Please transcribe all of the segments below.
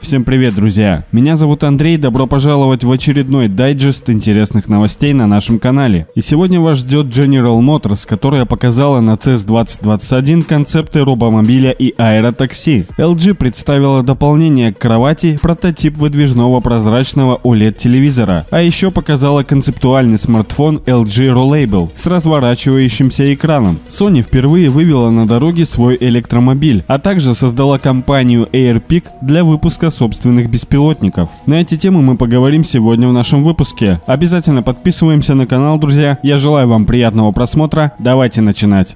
Всем привет, друзья! Меня зовут Андрей, добро пожаловать в очередной дайджест интересных новостей на нашем канале. И сегодня вас ждет General Motors, которая показала на CES 2021 концепты робомобиля и аэротакси. LG представила дополнение к кровати, прототип выдвижного прозрачного OLED-телевизора, а еще показала концептуальный смартфон LG Rollable с разворачивающимся экраном. Sony впервые вывела на дороге свой электромобиль, а также создала компанию AirPic для выпуска собственных беспилотников. На эти темы мы поговорим сегодня в нашем выпуске. Обязательно подписываемся на канал, друзья. Я желаю вам приятного просмотра. Давайте начинать.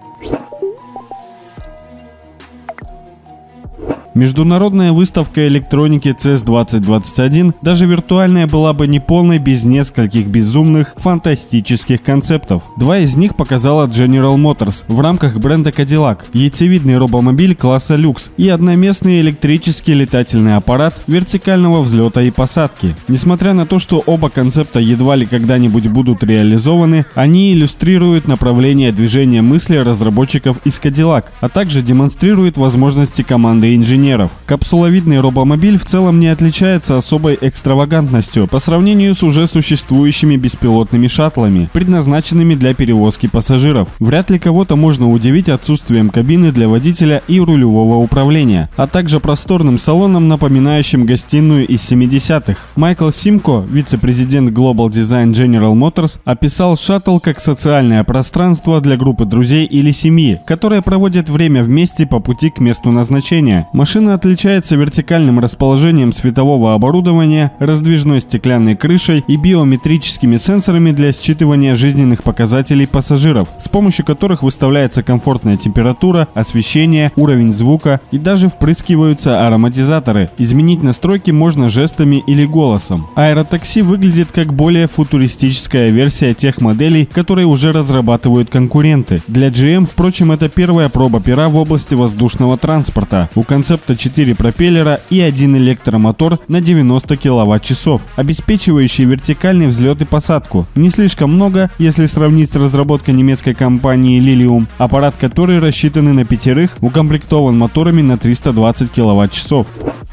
Международная выставка электроники CES 2021, даже виртуальная, была бы неполной без нескольких безумных, фантастических концептов. Два из них показала General Motors в рамках бренда Cadillac, яйцевидный робомобиль класса люкс и одноместный электрический летательный аппарат вертикального взлета и посадки. Несмотря на то, что оба концепта едва ли когда-нибудь будут реализованы, они иллюстрируют направление движения мысли разработчиков из Cadillac, а также демонстрируют возможности команды инженеров. Капсуловидный робомобиль в целом не отличается особой экстравагантностью по сравнению с уже существующими беспилотными шаттлами, предназначенными для перевозки пассажиров. Вряд ли кого-то можно удивить отсутствием кабины для водителя и рулевого управления, а также просторным салоном, напоминающим гостиную из 70-х. Майкл Симко, вице-президент Global Design General Motors, описал шаттл как социальное пространство для группы друзей или семьи, которые проводят время вместе по пути к месту назначения. Машина отличается вертикальным расположением светового оборудования, раздвижной стеклянной крышей и биометрическими сенсорами для считывания жизненных показателей пассажиров, с помощью которых выставляется комфортная температура, освещение, уровень звука и даже впрыскиваются ароматизаторы. Изменить настройки можно жестами или голосом. Аэротакси выглядит как более футуристическая версия тех моделей, которые уже разрабатывают конкуренты. Для GM, впрочем, это первая проба пера в области воздушного транспорта. У концепта 4 пропеллера и один электромотор на 90 кВт-часов, обеспечивающий вертикальный взлет и посадку. Не слишком много, если сравнить с разработкой немецкой компании Lilium, аппарат который рассчитан на 5, укомплектован моторами на 320 кВт-часов.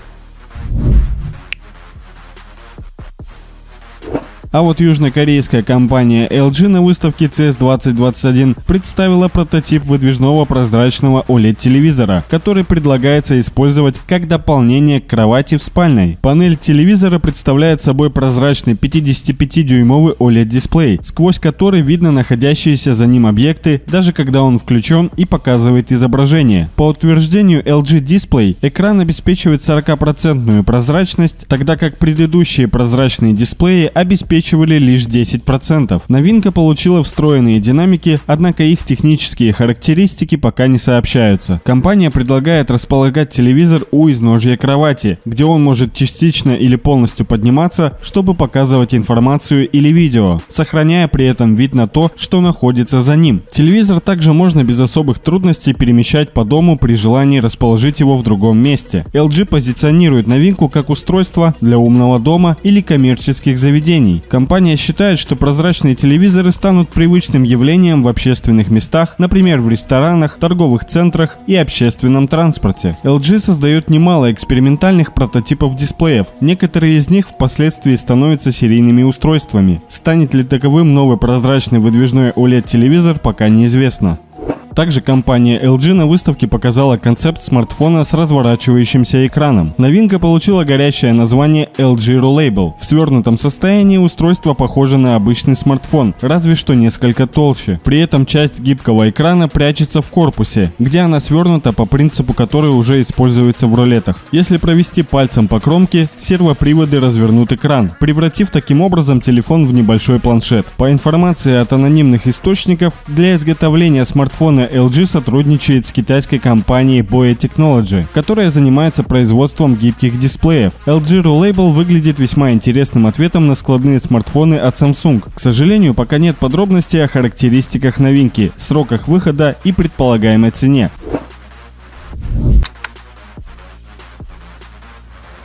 А вот южнокорейская компания LG на выставке CES 2021 представила прототип выдвижного прозрачного OLED-телевизора, который предлагается использовать как дополнение к кровати в спальной. Панель телевизора представляет собой прозрачный 55-дюймовый OLED-дисплей, сквозь который видно находящиеся за ним объекты, даже когда он включен и показывает изображение. По утверждению LG Display, экран обеспечивает 40% прозрачность, тогда как предыдущие прозрачные дисплеи обеспечивали лишь 10%. Новинка получила встроенные динамики, однако их технические характеристики пока не сообщаются. Компания предлагает располагать телевизор у изножья кровати, где он может частично или полностью подниматься, чтобы показывать информацию или видео, сохраняя при этом вид на то, что находится за ним. Телевизор также можно без особых трудностей перемещать по дому при желании расположить его в другом месте. LG позиционирует новинку как устройство для умного дома или коммерческих заведений. Компания считает, что прозрачные телевизоры станут привычным явлением в общественных местах, например, в ресторанах, торговых центрах и общественном транспорте. LG создает немало экспериментальных прототипов дисплеев. Некоторые из них впоследствии становятся серийными устройствами. Станет ли таковым новый прозрачный выдвижной OLED-телевизор, пока неизвестно. Также компания LG на выставке показала концепт смартфона с разворачивающимся экраном. Новинка получила горящее название LG Rollable. В свернутом состоянии устройство похоже на обычный смартфон, разве что несколько толще. При этом часть гибкого экрана прячется в корпусе, где она свернута по принципу, который уже используется в рулетах. Если провести пальцем по кромке, сервоприводы развернут экран, превратив таким образом телефон в небольшой планшет. По информации от анонимных источников, для изготовления смартфона LG сотрудничает с китайской компанией Boya Technology, которая занимается производством гибких дисплеев. LG Rollable выглядит весьма интересным ответом на складные смартфоны от Samsung. К сожалению, пока нет подробностей о характеристиках новинки, сроках выхода и предполагаемой цене.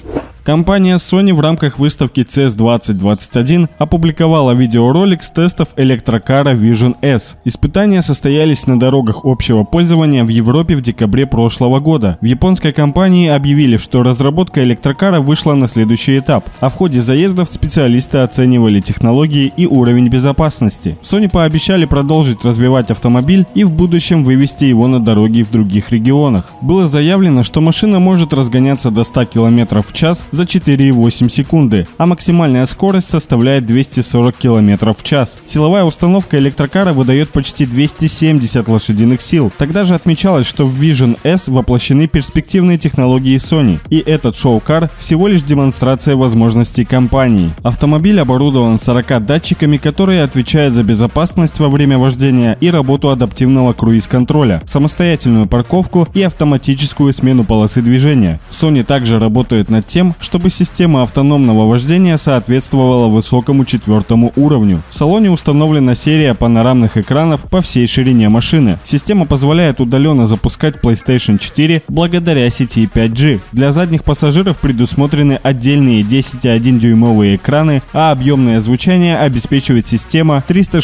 Компания Sony в рамках выставки CES 2021 опубликовала видеоролик с тестов электрокара Vision S. Испытания состоялись на дорогах общего пользования в Европе в декабре прошлого года. В японской компании объявили, что разработка электрокара вышла на следующий этап, а в ходе заездов специалисты оценивали технологии и уровень безопасности. Sony пообещали продолжить развивать автомобиль и в будущем вывести его на дороги в других регионах. Было заявлено, что машина может разгоняться до 100 км в час за 4,8 секунды, а максимальная скорость составляет 240 км в час. Силовая установка электрокара выдает почти 270 лошадиных сил. Тогда же отмечалось, что в Vision S воплощены перспективные технологии Sony, и этот шоу-кар всего лишь демонстрация возможностей компании. Автомобиль оборудован 40 датчиками, которые отвечают за безопасность во время вождения и работу адаптивного круиз-контроля, самостоятельную парковку и автоматическую смену полосы движения. Sony также работает над тем, чтобы система автономного вождения соответствовала высокому 4-му уровню. В салоне установлена серия панорамных экранов по всей ширине машины. Система позволяет удаленно запускать PlayStation 4 благодаря сети 5G. Для задних пассажиров предусмотрены отдельные 10,1-дюймовые экраны, а объемное звучание обеспечивает система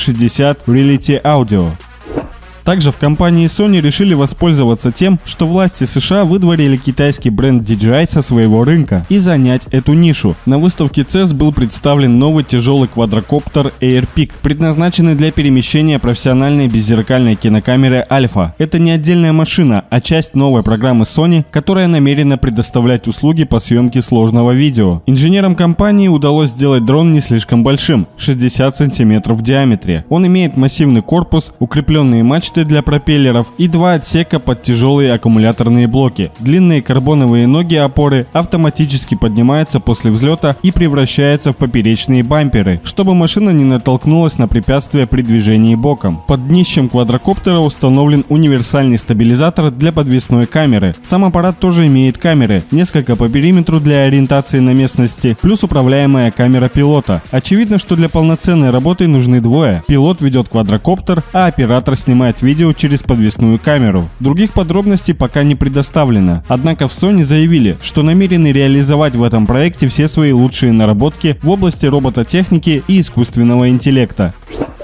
360 Reality Audio. Также в компании Sony решили воспользоваться тем, что власти США выдворили китайский бренд DJI со своего рынка и занять эту нишу. На выставке CES был представлен новый тяжелый квадрокоптер AirPik, предназначенный для перемещения профессиональной беззеркальной кинокамеры Alpha. Это не отдельная машина, а часть новой программы Sony, которая намерена предоставлять услуги по съемке сложного видео. Инженерам компании удалось сделать дрон не слишком большим – 60 см в диаметре. Он имеет массивный корпус, укрепленные мачты для пропеллеров и 2 отсека под тяжелые аккумуляторные блоки. Длинные карбоновые ноги опоры автоматически поднимаются после взлета и превращаются в поперечные бамперы, чтобы машина не натолкнулась на препятствия при движении боком. Под днищем квадрокоптера установлен универсальный стабилизатор для подвесной камеры. Сам аппарат тоже имеет камеры, несколько по периметру для ориентации на местности, плюс управляемая камера пилота. Очевидно, что для полноценной работы нужны двое. Пилот ведет квадрокоптер, а оператор снимает видео через подвесную камеру. Других подробностей пока не предоставлено. Однако в Sony заявили, что намерены реализовать в этом проекте все свои лучшие наработки в области робототехники и искусственного интеллекта.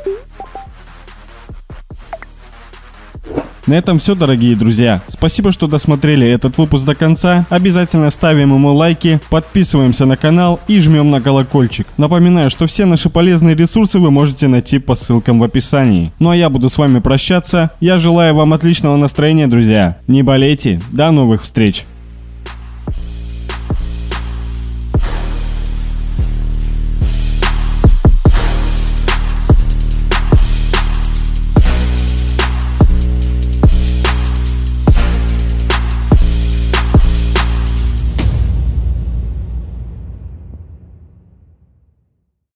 На этом все, дорогие друзья. Спасибо, что досмотрели этот выпуск до конца. Обязательно ставим ему лайки, подписываемся на канал и жмем на колокольчик. Напоминаю, что все наши полезные ресурсы вы можете найти по ссылкам в описании. Ну а я буду с вами прощаться. Я желаю вам отличного настроения, друзья. Не болейте. До новых встреч.